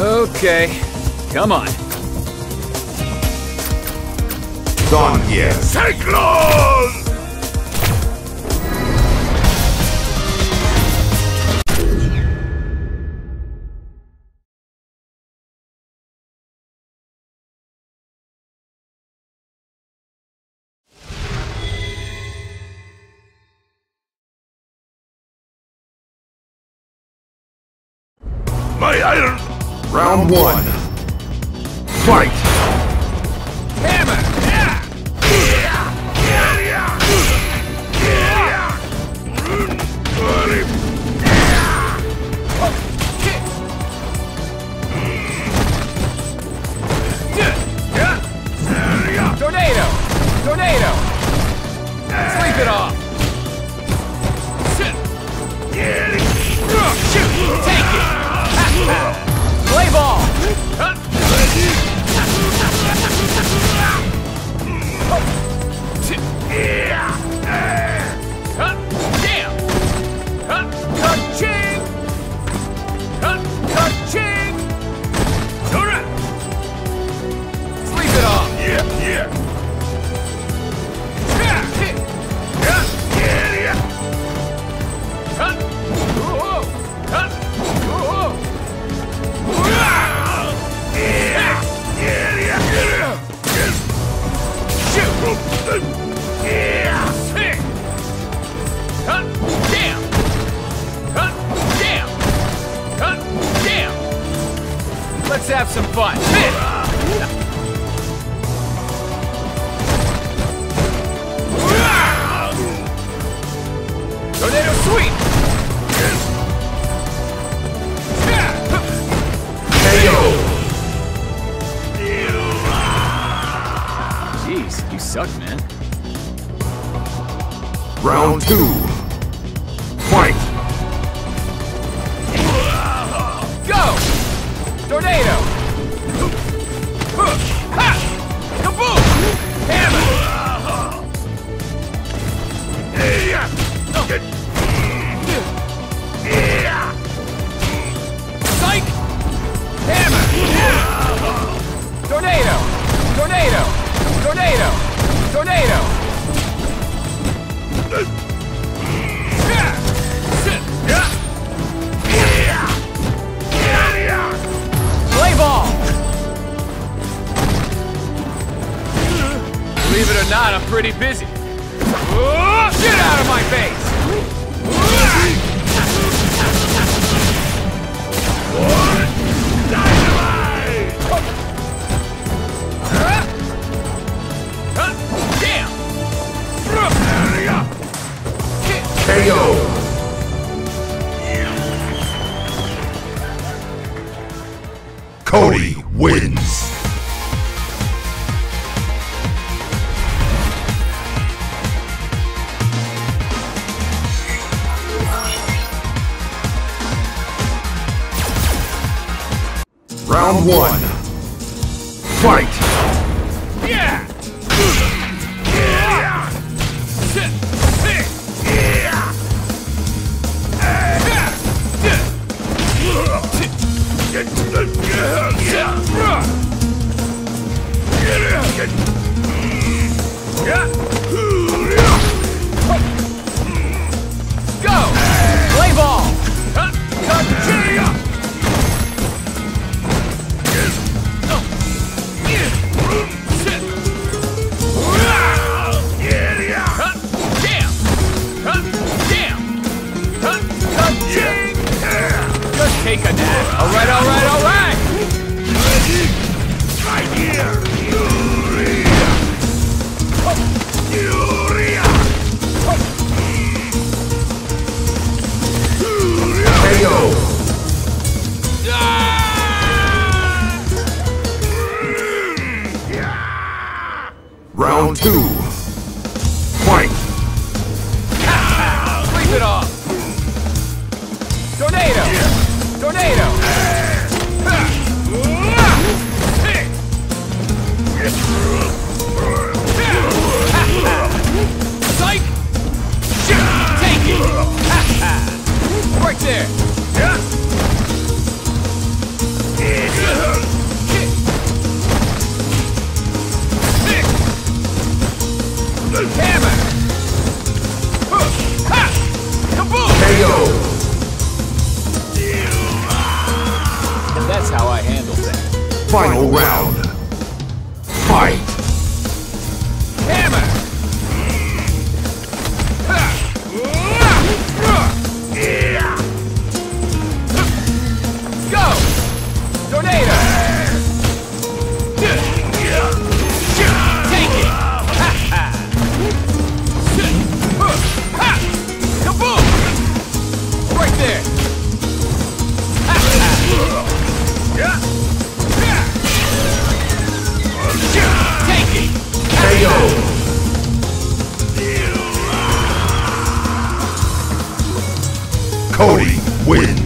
Okay, come on. Sonye. Cyclone! My iron! Round one. Fight! Hammer! Tornado! Tornado! Sleep it off! Shoot! Take it! Play ball! Damn! Ka-ching! Ka-ching! Sleep it off! Yeah. Let's have some fun. Tornado sweep! KO! Jeez, you suck, man. Round two. Fight! Go! Tornado! Ha! Kaboom! Hammer! Psych! Hammer! Tornado! Tornado! Tornado! Tornado! Play ball! Believe it or not, I'm pretty busy. Get out of my face! Damn! KO! Cody wins. Round one. Fight! Yeah! Go! Play ball! Take a nap. All right. Right here. KO. Round two. Fight. Sleep it off. Tornado. Tornado. Psych. Take it. Right there. That's how I handle that. Final round. Fight! Hammer! Go! Tornado! Take it! Kaboom! Right there! Take it! KO! Cody wins.